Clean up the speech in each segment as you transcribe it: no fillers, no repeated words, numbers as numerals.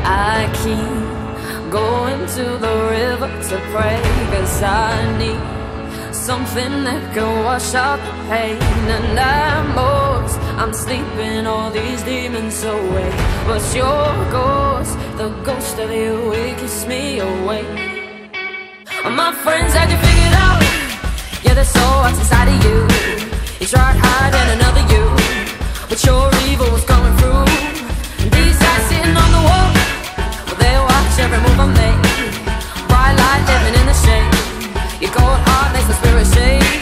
I keep going to the river to pray, 'cause I need something that can wash out the pain. And I'm sleeping all these demons away, but your ghost, the ghost of you, it keeps me awake. All my friends had you figured out, yeah, they saw what's inside of you. You tried hiding another you, but your evil was coming through. And these guys sitting on the wall, well, they watch every move I make. Bright light living in the shade, your cold heart makes my spirit shake.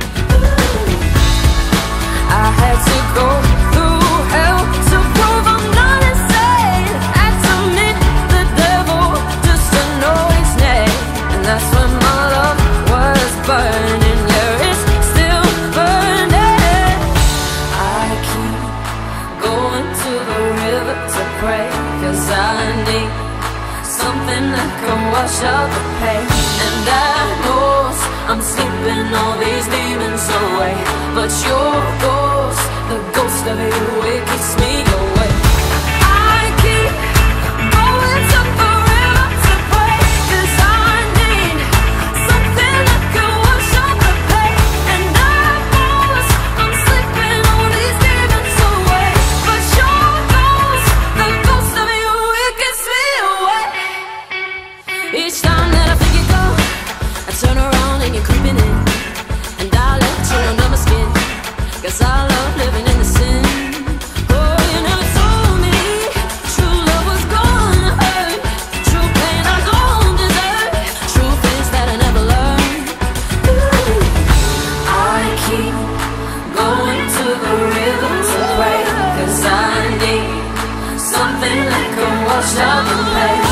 I had to go through hell to prove I'm not insane. Had to meet the devil just to know his name. And that's when my love was burning, yeah, it's still burning. I keep going to the river to pray, 'cause I need something that can wash out the pain. And I know I'm sleeping all these demons away, but your ghost, the ghost of you, it keeps me awake. I keep going to the river to pray, 'cause I need something that can wash out the pain. And I know I'm sleeping all these demons away, but your ghost, the ghost of you, it keeps me awake. Each time that I think you go, I turn around and you're creeping in, and I'll let you under my skin, 'cause I love living in the sin. Oh, you never told me true love was gonna hurt, true pain I don't deserve, true things that I never learned. Ooh. I keep going to the river to pray, 'cause I need something that can wash out the pain.